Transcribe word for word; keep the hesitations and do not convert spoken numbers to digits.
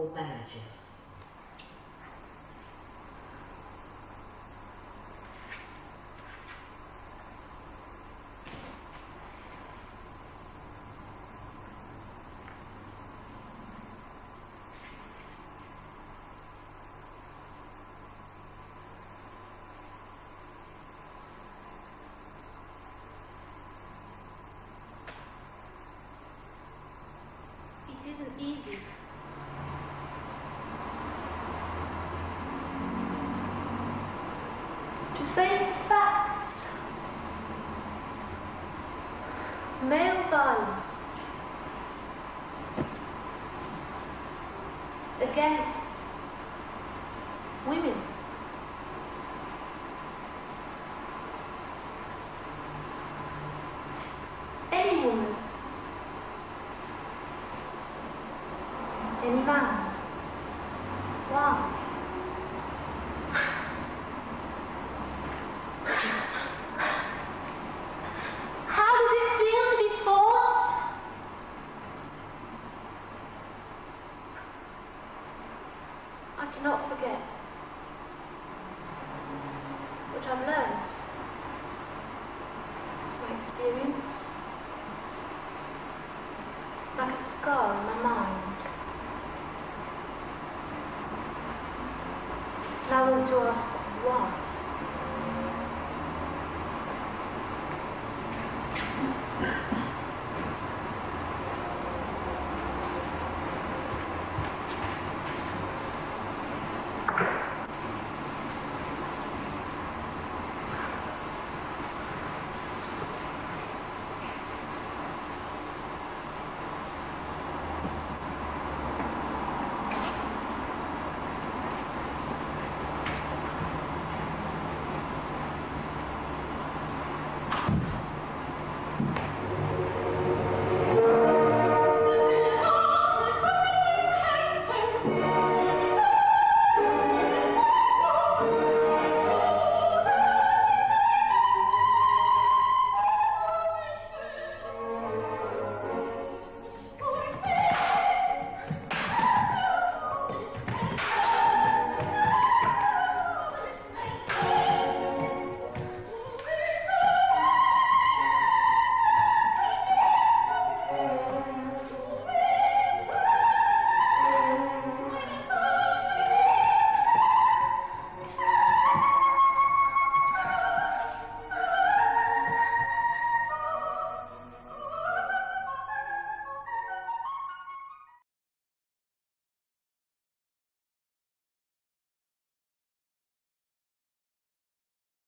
called marriages. It isn't easy. To face facts. Male violence against women. Any woman. Any man. Why? How does it feel to be forced? I cannot forget what I've learned, my experience, like a scar in my mind. And I want to ask why.